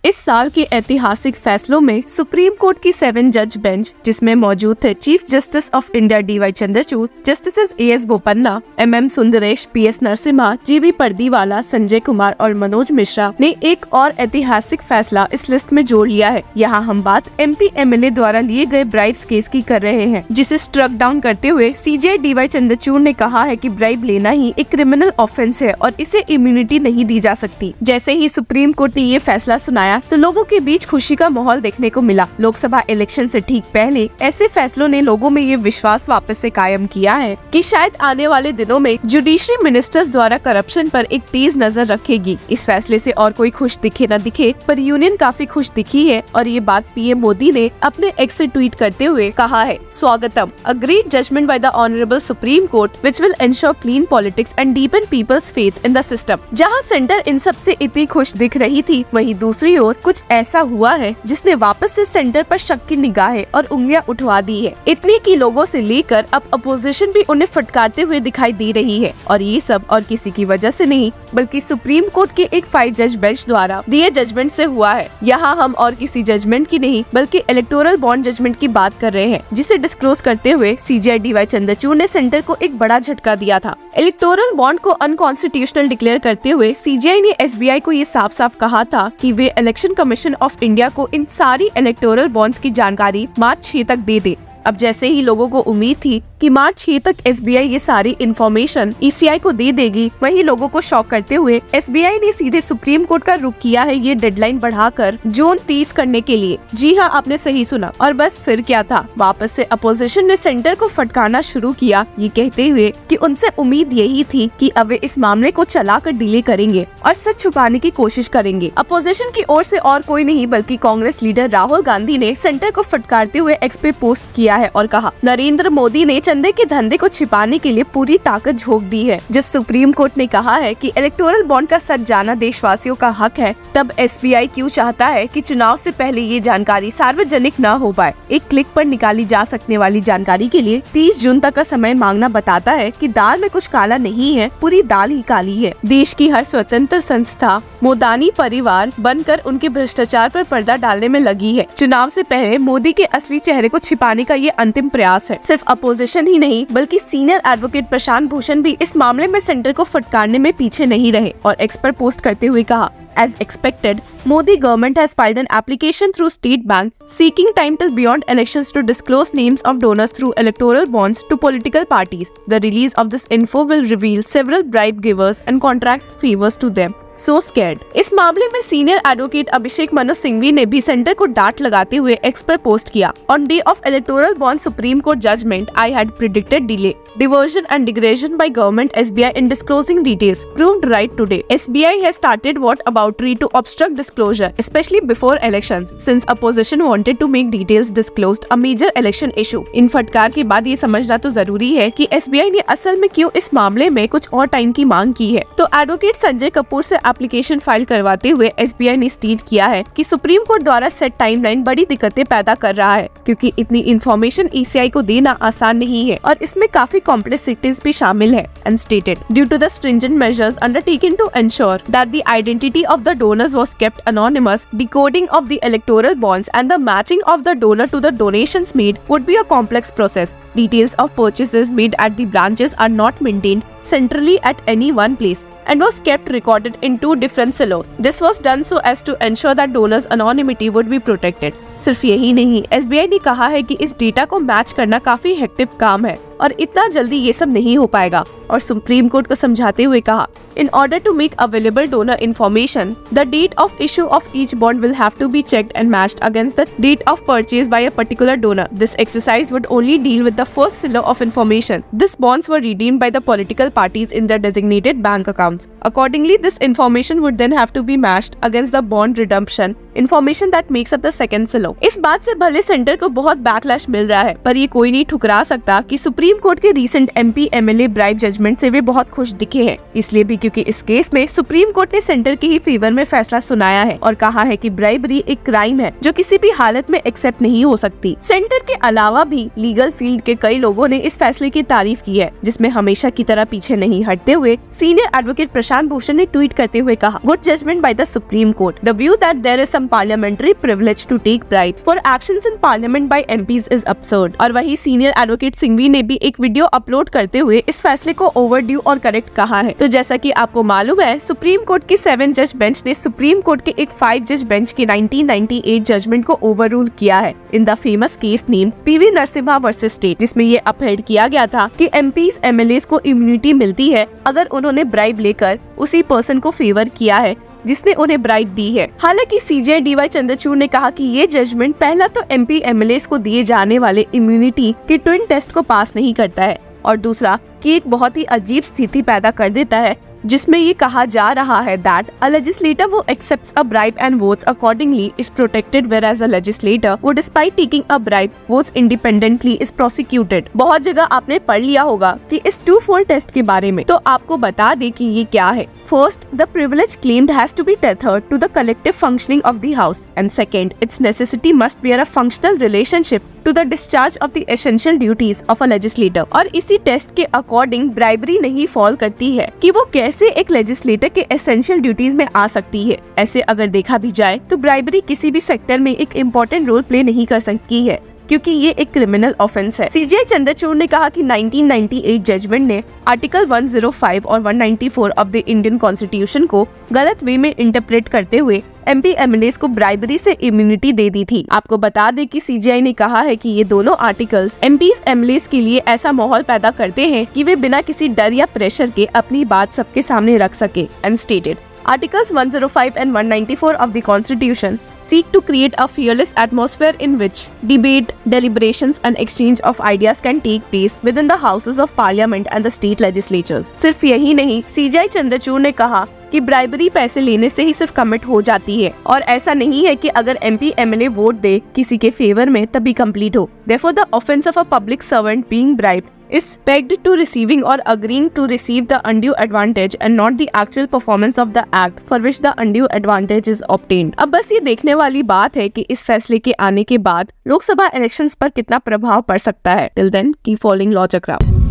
इस साल के ऐतिहासिक फैसलों में सुप्रीम कोर्ट की 7 जज बेंच, जिसमें मौजूद थे chief justice of India DY Chandrachud, justice AS Bopanna, MM Sundaresh, PS Narasimha, GV Pardiwala, Sanjay Kumar और मनोज मिश्रा ने एक और ऐतिहासिक फैसला इस लिस्ट में जोड़ लिया है। यहाँ हम बात MP MLA द्वारा लिए गए ब्राइब्स केस की कर रहे हैं, जिसे स्ट्रक डाउन करते हुए CJI DY चंद्रचूड़ ने कहा है कि ब्राइब लेना ही एक क्रिमिनल ऑफेंस है और इसे इम्यूनिटी नहीं दी जा सकती। जैसे ही सुप्रीम कोर्ट ने ये फैसला सुनाया तो लोगों के बीच खुशी का माहौल देखने को मिला। लोकसभा इलेक्शन से ठीक पहले ऐसे फैसलों ने लोगों में ये विश्वास वापस से कायम किया है कि शायद आने वाले दिनों में जुडिशरी मिनिस्टर्स द्वारा करप्शन पर एक तेज नजर रखेगी। इस फैसले से और कोई खुश दिखे न दिखे, पर यूनियन काफी खुश दिखी है और ये बात PM मोदी ने अपने एक्स से ट्वीट करते हुए कहा है, स्वागतम, a great judgment by the honourable supreme court which will ensure clean politics and deepen people's faith in the system. जहाँ सेंटर इन सब से इतनी खुश दिख रही थी, वहीं दूसरी ओर कुछ ऐसा हुआ है जिसने वापस से सेंटर पर शक की निगाहें और उंगलियां उठवा दी है। इतनी की लोगों से लेकर अब अपोजिशन भी उन्हें फटकारते हुए दिखाई दे रही है और ये सब और किसी की वजह से नहीं, बल्कि सुप्रीम कोर्ट के एक 5 जज बेंच द्वारा दिए जजमेंट से हुआ है। यहाँ हम और किसी जजमेंट की नहीं बल्कि इलेक्टोरल बॉन्ड जजमेंट की बात कर रहे हैं, जिसे डिस्क्लोज करते हुए CJI DY चंद्रचूड़ ने सेंटर को एक बड़ा झटका दिया था। इलेक्टोरल बॉन्ड को अनकॉन्स्टिट्यूशनल डिक्लेयर करते हुए CJI ने SBI को ये साफ साफ कहा था कि वे इलेक्शन कमीशन ऑफ इंडिया को इन सारी इलेक्टोरल बॉन्ड्स की जानकारी मार्च 6 तक दे दे। अब जैसे ही लोगों को उम्मीद थी कि मार्च 6 तक SBI ये सारी इन्फॉर्मेशन ECI को दे देगी, वहीं लोगों को शॉक करते हुए SBI ने सीधे सुप्रीम कोर्ट का रुख किया है ये डेडलाइन बढ़ाकर जून 30 करने के लिए। जी हाँ, आपने सही सुना। और बस फिर क्या था, वापस से अपोजिशन ने सेंटर को फटकारना शुरू किया, ये कहते हुए कि उनसे उम्मीद यही थी कि अब वे इस मामले को चलाकर डिले करेंगे और सच छुपाने की कोशिश करेंगे। अपोजिशन की ओर से और कोई नहीं बल्कि कांग्रेस लीडर राहुल गांधी ने सेंटर को फटकारते हुए एक्स पे पोस्ट किया है और कहा, नरेंद्र मोदी ने चंदे के धंधे को छिपाने के लिए पूरी ताकत झोंक दी है। जब सुप्रीम कोर्ट ने कहा है कि इलेक्टोरल बॉन्ड का सच जाना देशवासियों का हक है, तब SBI क्यों चाहता है कि चुनाव से पहले ये जानकारी सार्वजनिक न हो पाए। एक क्लिक पर निकाली जा सकने वाली जानकारी के लिए 30 जून तक का समय मांगना बताता है कि दाल में कुछ काला नहीं है, पूरी दाल ही काली है। देश की हर स्वतंत्र संस्था मोदानी परिवार बनकर उनके भ्रष्टाचार पर पर्दा डालने में लगी है। चुनाव से पहले मोदी के असली चेहरे को छिपाने का ये अंतिम प्रयास है। सिर्फ अपोजिशन ही नहीं बल्कि सीनियर एडवोकेट प्रशांत भूषण भी इस मामले में सेंटर को फटकारने में पीछे नहीं रहे और एक्स पर पोस्ट करते हुए कहा, As expected, Modi government has filed an application through State Bank seeking time till beyond elections to disclose names of donors through electoral bonds to political parties. The release of this info will reveal several bribe givers and contract favors to them. So scared. इस मामले में senior advocate Abhishek Manu Singhvi ने भी centre को डांट लगाते हुए x पर पोस्ट किया, On day of electoral bond Supreme Court judgment, I had predicted delay, diversion and degradation by government SBI in disclosing details. Proved right today. SBI has started what aboutery to obstruct disclosure, especially before elections, since opposition wanted to make details disclosed a major election issue. इन फटकार के बाद ये समझना तो जरूरी है कि SBI ने असल में क्यों इस मामले में कुछ और टाइम की मांग की है। तो एडवोकेट संजय कपूर से एप्लीकेशन फाइल करवाते हुए SBI ने स्टेट किया है कि सुप्रीम कोर्ट द्वारा सेट टाइमलाइन बड़ी दिक्कतें पैदा कर रहा है, क्योंकि इतनी इन्फॉर्मेशन ECI को देना आसान नहीं है और इसमें काफी कॉम्प्लेक्सिटीज भी शामिल है। And stated, due to the stringent measures undertaken to ensure that the identity of the donors was kept anonymous, decoding of the electoral bonds and the matching of the donor to the donations made would be a complex process. Details of purchases made at the branches are not maintained centrally at any one place and was kept recorded in 2 different silos. This was done so as to ensure that donors' anonymity would be protected. सिर्फ यही नहीं, SBI ने कहा है कि इस data को match करना काफी हेक्टिक काम है और इतना जल्दी ये सब नहीं हो पाएगा और सुप्रीम कोर्ट को समझाते हुए कहा, In order to make available donor information, the date of issue of each bond will have to be checked and matched against the date of purchase by a particular donor. This exercise would only deal with the first silo of information. These bonds were redeemed by the political parties in their designated bank accounts. Accordingly, this information would then have to be matched against the bond redemption information that makes up the second silo. इस बात से भले centre को बहुत backlash मिल रहा है, पर ये कोई नहीं ठुकरा सकता कि सुप्रीम सुप्रीम कोर्ट के recent MP MLA bribe judgment से वे बहुत खुश दिखे हैं, इसलिए भी क्योंकि इस केस में सुप्रीम कोर्ट ने सेंटर के ही फेवर में फैसला सुनाया है और कहा है कि ब्राइबरी एक क्राइम है जो किसी भी हालत में एक्सेप्ट नहीं हो सकती। सेंटर के अलावा भी लीगल फील्ड के कई लोगों ने इस फैसले की तारीफ की है, जिसमें हमेशा की तरह पीछे नहीं हटते हुए सीनियर एडवोकेट प्रशांत भूषण ने ट्वीट करते हुए कहा, good judgment by the Supreme Court. The view that there is some parliamentary privilege to take bribes for actions in Parliament by MPs is absurd. और वही सीनियर एडवोकेट सिंघवी ने भी एक वीडियो अपलोड करते हुए इस फैसले को ओवरड्यू और करेक्ट कहा है। तो जैसा कि आपको मालूम है, सुप्रीम कोर्ट की 7 जज बेंच ने सुप्रीम कोर्ट के एक 5 जज बेंच के 1998 जजमेंट को ओवररूल किया है in the famous case named PV Narasimha versus state, जिसमें ये अपहेड किया गया था कि MPs MLAs को इम्यूनिटी मिलती है अगर उन्होंने ब्राइब लेकर उसी पर्सन को फेवर किया है जिसने उन्हें ब्राइब दी है। हालांकि CJI DY चंद्रचूड़ ने कहा कि ये जजमेंट पहला तो MP MLAs को दिए जाने वाले इम्यूनिटी के ट्विन टेस्ट को पास नहीं करता है और दूसरा कि एक बहुत ही अजीब स्थिति पैदा कर देता है जिसमें ये कहा जा रहा है that a legislator who accepts a bribe and votes accordingly is protected, whereas a legislator who despite taking a bribe votes independently is prosecuted। बहुत जगह आपने पढ़ लिया होगा कि इस 2-fold टेस्ट के बारे में, तो आपको बता दे कि ये क्या है। First, the privilege claimed has to be tethered to the collective functioning of the house, and second, its necessity must bear a functional relationship to the discharge of the essential duties of a legislator। और इसी test के according bribery नहीं fall करती है कि वो कैसे एक लेजिस्लेटर के एसेंशियल ड्यूटीज में आ सकती है। ऐसे अगर देखा भी जाए तो ब्राइबरी किसी भी सेक्टर में एक इम्पोर्टेंट रोल प्ले नहीं कर सकती है क्योंकि ये एक क्रिमिनल ऑफेंस है। CJI चंद्रचूड़ ने कहा कि 1998 जजमेंट ने आर्टिकल 105 और 194 ऑफ द इंडियन कॉन्स्टिट्यूशन को गलत वे में इंटरप्रेट करते हुए MP MLAs को ब्राइबरी से इम्यूनिटी दे दी थी। आपको बता दें कि CJI ने कहा है कि ये दोनों आर्टिकल्स MPs MLAs के लिए ऐसा माहौल पैदा करते हैं कि वे बिना किसी डर या प्रेशर के अपनी बात सबके सामने रख सके। And stated Articles 105 and 194 of the Constitution seek to create a fearless atmosphere in which debate, deliberations and exchange of ideas can take place within the houses of parliament and the state legislatures। सिर्फ यही नहीं, CJI Chandrachud ने कहा कि bribery पैसे लेने से ही सिर्फ कमिट हो जाती है और ऐसा नहीं है कि अगर MP MLA वोट दे किसी के फेवर में तभी कंप्लीट हो। Therefore, the offence of a public servant being bribed is pegged to receiving or agreeing to receive the undue advantage and not the actual performance of the act for which the undue advantage is obtained। अब बस ये देखने वाली बात है कि इस फैसले के आने के बाद लोकसभा इलेक्शंस पर कितना प्रभाव पड़ सकता है। Till then, keep following Law चक्रा।